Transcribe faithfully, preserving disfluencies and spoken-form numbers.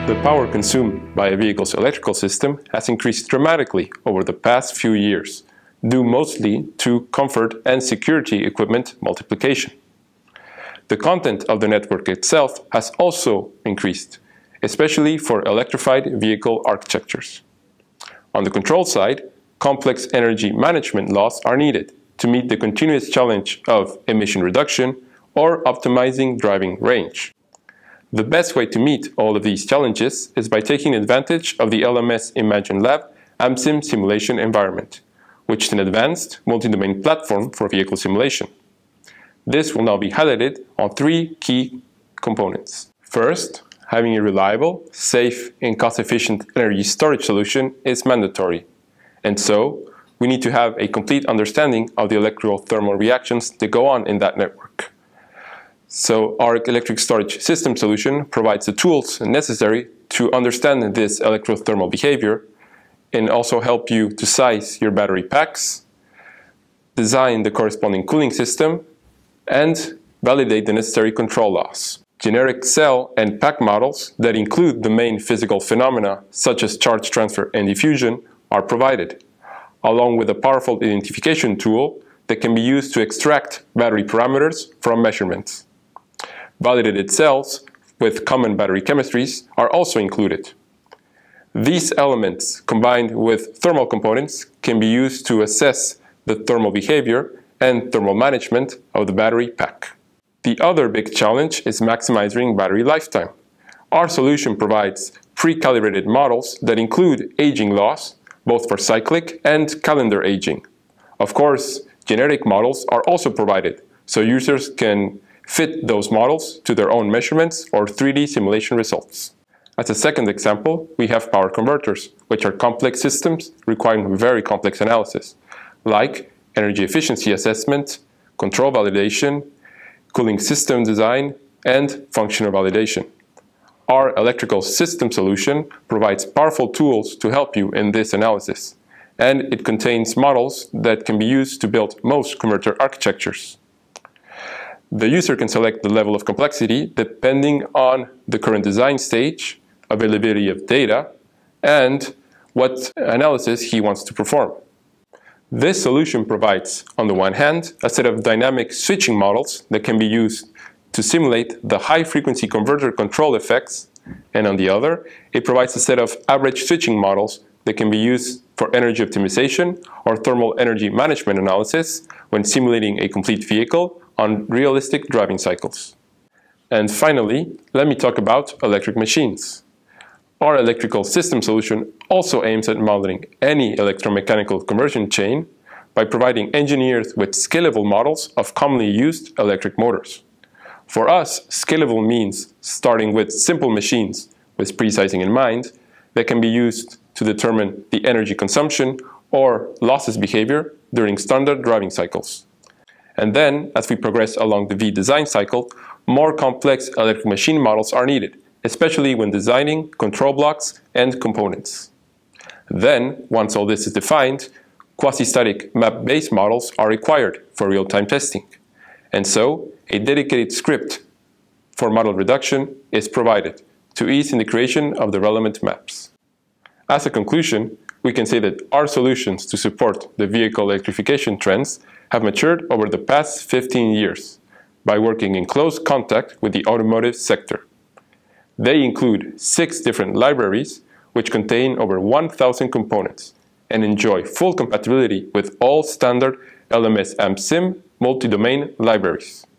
The power consumed by a vehicle's electrical system has increased dramatically over the past few years, due mostly to comfort and security equipment multiplication. The content of the network itself has also increased, especially for electrified vehicle architectures. On the control side, complex energy management laws are needed to meet the continuous challenge of emission reduction or optimizing driving range. The best way to meet all of these challenges is by taking advantage of the L M S Imagine.Lab Amesim simulation environment, which is an advanced multi-domain platform for vehicle simulation. This will now be highlighted on three key components. First, having a reliable, safe, and cost-efficient energy storage solution is mandatory. And so, we need to have a complete understanding of the electrical thermal reactions that go on in that network. So our electric storage system solution provides the tools necessary to understand this electrothermal behavior and also help you to size your battery packs, design the corresponding cooling system, and validate the necessary control laws. Generic cell and pack models that include the main physical phenomena such as charge transfer and diffusion are provided, along with a powerful identification tool that can be used to extract battery parameters from measurements. Validated cells with common battery chemistries are also included. These elements, combined with thermal components, can be used to assess the thermal behavior and thermal management of the battery pack. The other big challenge is maximizing battery lifetime. Our solution provides pre-calibrated models that include aging laws, both for cyclic and calendar aging. Of course, genetic models are also provided, so users can fit those models to their own measurements or three D simulation results. As a second example, we have power converters, which are complex systems requiring very complex analysis, like energy efficiency assessment, control validation, cooling system design, and functional validation. Our electrical system solution provides powerful tools to help you in this analysis, and it contains models that can be used to build most converter architectures. The user can select the level of complexity depending on the current design stage, availability of data, and what analysis he wants to perform. This solution provides, on the one hand, a set of dynamic switching models that can be used to simulate the high-frequency converter control effects, and on the other, it provides a set of average switching models that can be used for energy optimization or thermal energy management analysis when simulating a complete vehicle on realistic driving cycles. And finally, let me talk about electric machines. Our electrical system solution also aims at modeling any electromechanical conversion chain by providing engineers with scalable models of commonly used electric motors. For us, scalable means starting with simple machines with pre-sizing in mind that can be used to determine the energy consumption or losses behavior during standard driving cycles. And then, as we progress along the V design cycle, more complex electric machine models are needed, especially when designing control blocks and components. Then, once all this is defined, quasi-static map-based models are required for real-time testing. And so, a dedicated script for model reduction is provided to ease in the creation of the relevant maps. As a conclusion, we can say that our solutions to support the vehicle electrification trends have matured over the past fifteen years by working in close contact with the automotive sector. They include six different libraries which contain over one thousand components and enjoy full compatibility with all standard L M S Amesim multi-domain libraries.